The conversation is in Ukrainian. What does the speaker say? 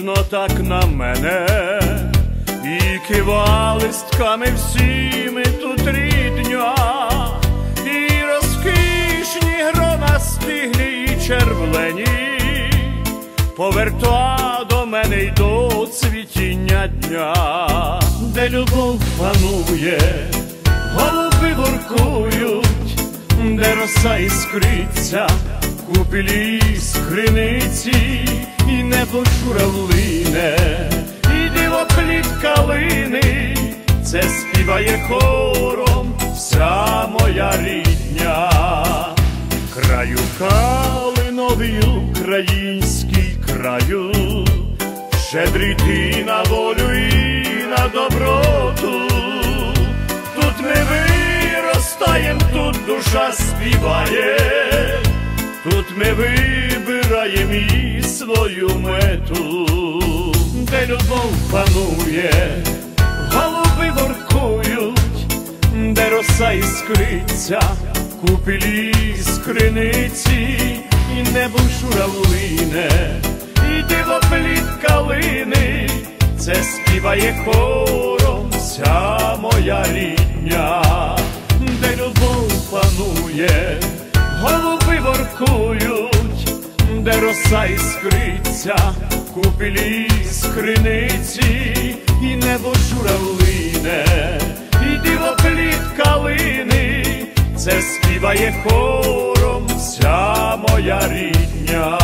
ніжно так на мене, і кива листками всіми тут рідня, і розкішні грона стиглі і червлені, поверта до мене й до цвітіння дня, де любов панує, голуби воркують, де роса іскриться, купілі з криниці, і небо журавлине, і дивоплід калини, це співає хором вся моя рідня. Краю калиновий український краю, щедрий ти на волю і на доброту, тут ми виростаєм, тут душа співає, тут ми вибираєм і свою мету, де любов панує, голуби воркують, де роса іскриться, купілі з криниці, і небо журавлине, і дивоплід калини, це співає хором вся моя рідня, де любов панує, голуби воркують, де роса іскриться, купілі з криниці, і небо журавлине, і дивоплід калини, це співає хором вся моя рідня.